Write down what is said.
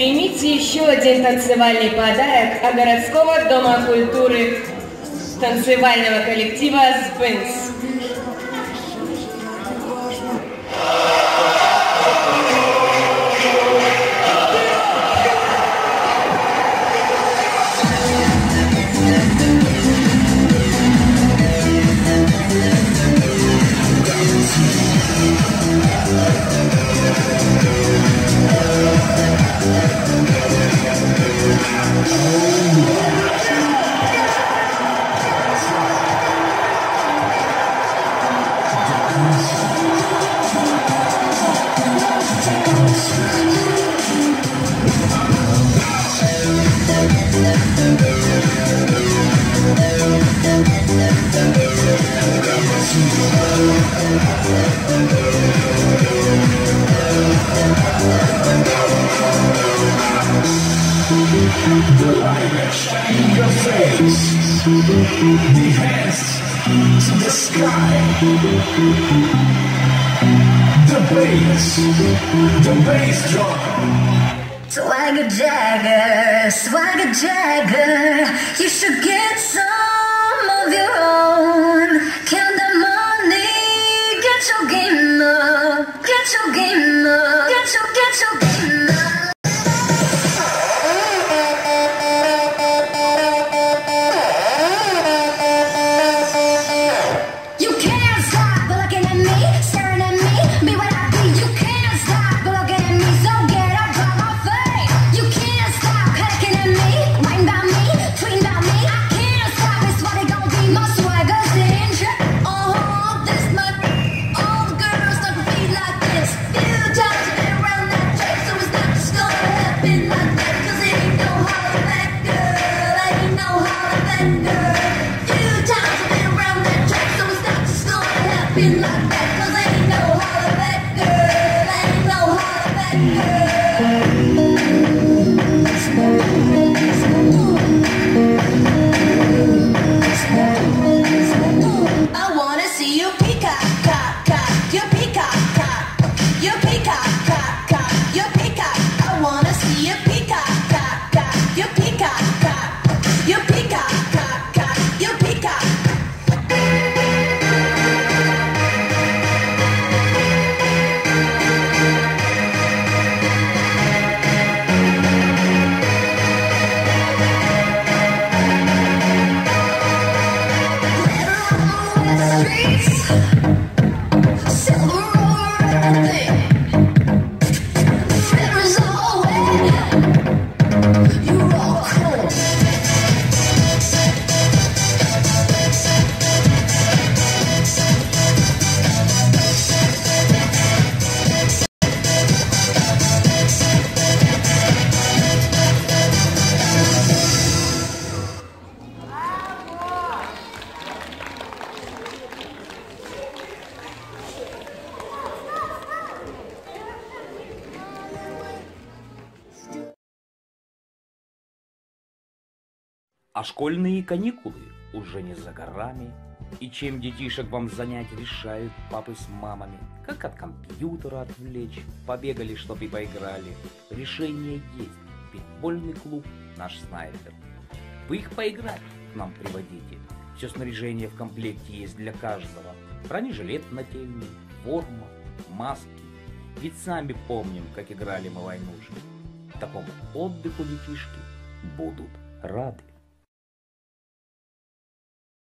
Примите еще один танцевальный подарок от городского дома культуры танцевального коллектива «Спинкс». The light shining your face, the hands to the sky. The bass drum. Swagger Jagger, you should get some of your own. Count the money, get your game up, get your game up, get your game up. А школьные каникулы уже не за горами. И чем детишек вам занять решают папы с мамами? Как от компьютера отвлечь? Побегали, чтоб и поиграли. Решение есть. Пейнтбольный клуб наш снайпер. Вы их поиграть к нам приводите. Все снаряжение в комплекте есть для каждого. Бронежилет нательный, форма, маски. Ведь сами помним, как играли мы войнушки. Такому отдыху детишки будут рады.